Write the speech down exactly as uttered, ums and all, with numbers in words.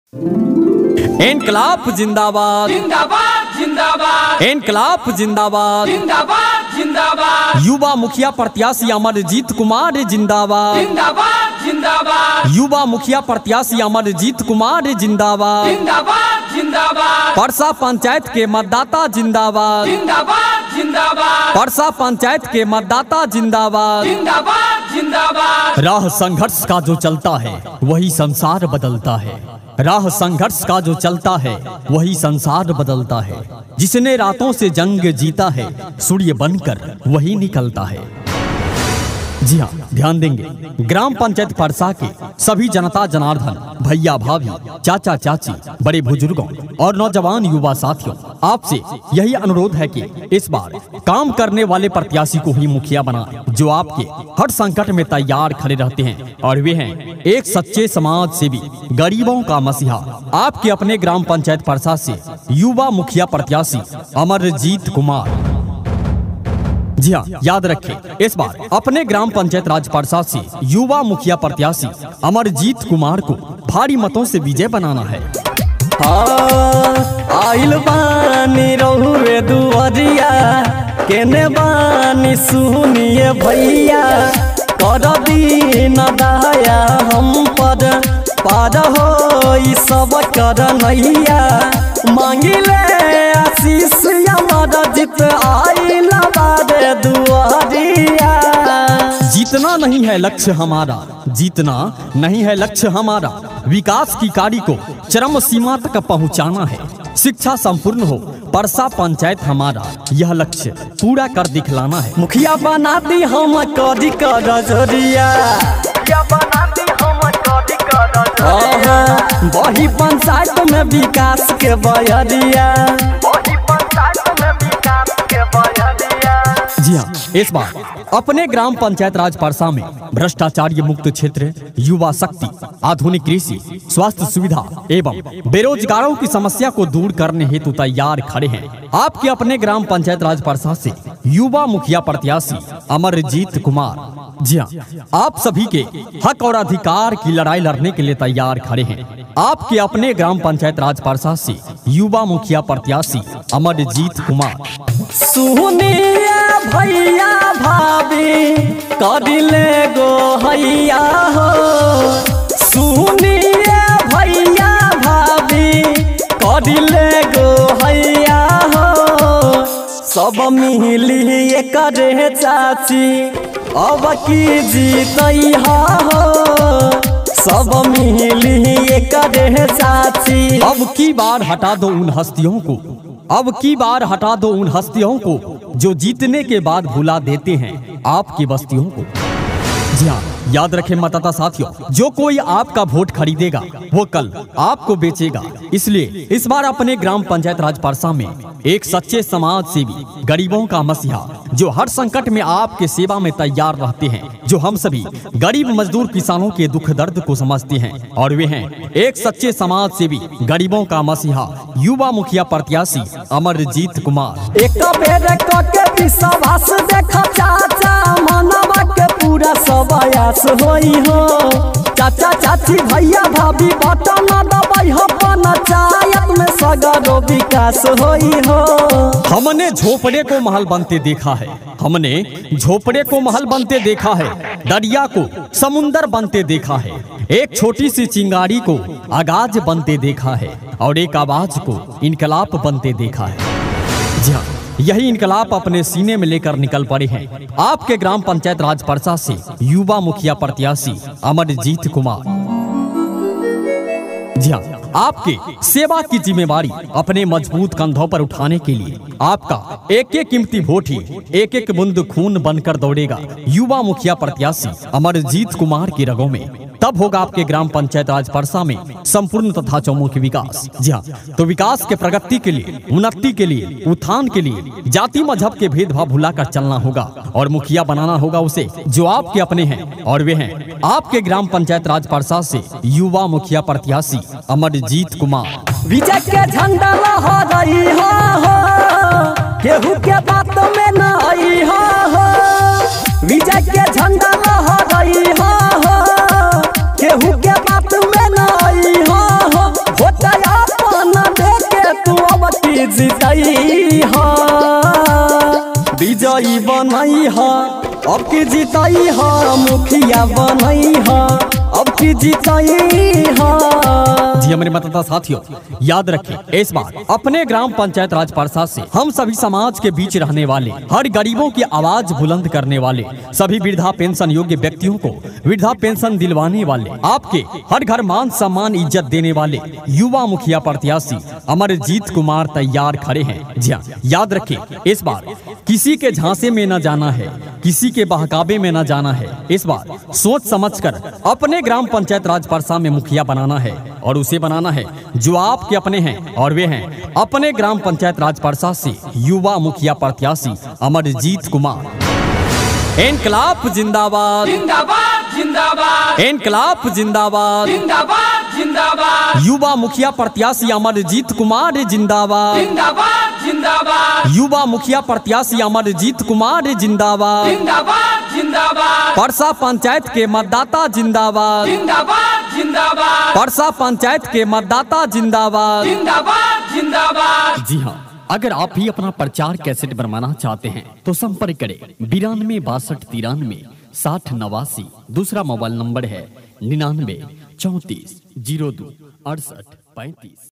इनकलाब जिंदाबाद जिंदाबाद जिंदाबाद इनकलाब जिंदाबाद जिंदाबाद जिंदाबाद युवा मुखिया प्रत्याशी अमरजीत कुमार जिंदाबाद जिंदाबाद जिंदाबाद युवा मुखिया प्रत्याशी अमरजीत कुमार जिंदाबाद जिंदाबाद जिंदाबाद परसा पंचायत के मतदाता जिंदाबाद जिंदाबाद जिंदाबाद परसा पंचायत के मतदाता जिंदाबाद जिंदाबाद जिंदाबाद राह संघर्ष का जो चलता है वही संसार बदलता है। राह संघर्ष का जो चलता है वही संसार बदलता है। जिसने रातों से जंग जीता है सूर्य बनकर वही निकलता है। जी हाँ, ध्यान देंगे ग्राम पंचायत परसा के सभी जनता जनार्दन भैया भाभी चाचा चाची बड़े बुजुर्गों और नौजवान युवा साथियों, आपसे यही अनुरोध है कि इस बार काम करने वाले प्रत्याशी को ही मुखिया बनाएं, जो आपके हर संकट में तैयार खड़े रहते हैं। और वे हैं एक सच्चे समाज सेवी, गरीबों का मसीहा, आपके अपने ग्राम पंचायत परसा से युवा मुखिया प्रत्याशी अमरजीत कुमार। जी हाँ, याद रखें इस बार अपने ग्राम पंचायत राज परसा से युवा मुखिया प्रत्याशी अमरजीत कुमार को भारी मतों से विजय बनाना है। आइल बानी रहुए दुआरिया केने बानी सुनिए भैया, कर दीन दया हम पर पार हो सब कर नैया, मांगिले आशीष अमरजीत आइल बारे दुआरिया। जीतना नहीं है लक्ष्य हमारा, जीतना नहीं है लक्ष्य हमारा, विकास की गाड़ी को चरम सीमा तक पहुंचाना है। शिक्षा संपूर्ण हो परसा पंचायत हमारा, यह लक्ष्य पूरा कर दिखलाना है। मुखिया बना दी हम कदी कर जोरिया, वही पंचायत में विकास के बयरिया। जी हाँ, इस बार अपने ग्राम पंचायत राज परसा में भ्रष्टाचार मुक्त क्षेत्र, युवा शक्ति, आधुनिक कृषि, स्वास्थ्य सुविधा एवं बेरोजगारों की समस्या को दूर करने हेतु तैयार खड़े हैं आपके अपने ग्राम पंचायत राज परसा से युवा मुखिया प्रत्याशी अमरजीत कुमार। जी हाँ, आप सभी के हक और अधिकार की लड़ाई लड़ने के लिए तैयार खड़े हैं आपके अपने ग्राम पंचायत राज परसा से युवा मुखिया प्रत्याशी अमरजीत कुमार। सुनिए भैया भाभी करिले गो हैया हो, सुनिए भैया भाभी करिले गो हैया हो, सब मिली करे चाची अब की जीतई हो, सब मिली करे चाची। अब की बार हटा दो उन हस्तियों को, अब की बार हटा दो उन हस्तियों को जो जीतने के बाद भुला देते हैं आपकी बस्तियों को। जी हाँ, याद रखें मतदाता साथियों, जो कोई आपका वोट खरीदेगा वो कल आपको बेचेगा। इसलिए इस बार अपने ग्राम पंचायत राज परसा में एक सच्चे समाज सेवी, गरीबों का मसीहा, जो हर संकट में आपके सेवा में तैयार रहते हैं, जो हम सभी गरीब मजदूर किसानों के दुख दर्द को समझते हैं, और वे हैं एक सच्चे समाज सेवी, गरीबों का मसीहा, युवा मुखिया प्रत्याशी अमरजीत कुमार। एक बेर के विश्वास देखा चाचा मनवा के पूरा सबायास होई हो, चाचा चाची भैया भाभी बटन दबाई हो, पंचायत में सगरो विकास होई हो। हमने झोपड़े को महल बनते देखा है, हमने झोपड़े को महल बनते देखा है, दरिया को समुंदर बनते देखा है, एक छोटी सी चिंगारी को आगाज बनते देखा है, और एक आवाज को इनकलाब बनते देखा है। जी हाँ, यही इनकलाब अपने सीने में लेकर निकल पड़े हैं आपके ग्राम पंचायत राज परसा से युवा मुखिया प्रत्याशी अमरजीत कुमार। जी हाँ, आपके सेवा की जिम्मेवारी अपने मजबूत कंधों पर उठाने के लिए आपका एक एक कीमती वोट ही एक एक बूंद खून बनकर दौड़ेगा युवा मुखिया प्रत्याशी अमरजीत कुमार की रगों में। तब होगा आपके ग्राम पंचायत राज परसा में संपूर्ण तथा चौमुखी विकास। जी हाँ, तो विकास के प्रगति के लिए, उन्नति के लिए, उत्थान के लिए जाति मजहब के भेदभाव भुलाकर चलना होगा, और मुखिया बनाना होगा उसे जो आपके अपने हैं, और वे हैं आपके ग्राम पंचायत राज परसा से युवा मुखिया प्रत्याशी अमरजीत कुमार। विजय के झंडा लहरा रही हो, केहू के बात में न आई हो, विजय के झंडा लहरा रही हो, केहू के बात में न आई हो, हा, अब की जीताई हा, मुखिया बनई हा, अब की जीताई हा। जी हमारे मतदाता साथियों, याद रखें इस बार अपने ग्राम पंचायत राज पार्षद से हम सभी समाज के बीच रहने वाले, हर गरीबों की आवाज बुलंद करने वाले, सभी वृद्धा पेंशन योग्य व्यक्तियों को वृद्धा पेंशन दिलवाने वाले, आपके हर घर मान सम्मान इज्जत देने वाले युवा मुखिया प्रत्याशी अमरजीत कुमार तैयार खड़े हैं। जी हाँ, याद रखें इस बार किसी के झांसे में न जाना है, किसी के बहकावे में न जाना है। इस बार सोच समझकर अपने ग्राम पंचायत राज पार्षद में मुखिया बनाना है और उसे बनाना है जो आपके अपने हैं, और वे हैं अपने ग्राम पंचायत राज पार्षद से युवा मुखिया प्रत्याशी अमरजीत कुमार। इनकलाब जिंदाबाद, जिंदाबाद जिंदाबाद, इनकलाब जिंदाबाद, जिंदाबाद जिंदाबाद, युवा मुखिया प्रत्याशी अमरजीत कुमार जिंदाबाद, जिंदाबाद जिंदाबाद, युवा मुखिया प्रत्याशी अमरजीत कुमार जिंदाबाद, जिंदाबाद जिंदाबाद, परसा पंचायत के मतदाता जिंदाबाद, जिंदाबाद जिंदाबाद, परसा पंचायत के मतदाता जिंदाबाद, जिंदाबाद जिंदाबाद। जी हाँ, अगर आप भी अपना प्रचार कैसेट बनवाना चाहते हैं तो संपर्क करें बिरानवे बासठ तिरानवे साठ नवासी। दूसरा मोबाइल नंबर है निन्यानवे चौंतीस जीरो दो अड़सठ पैंतीस।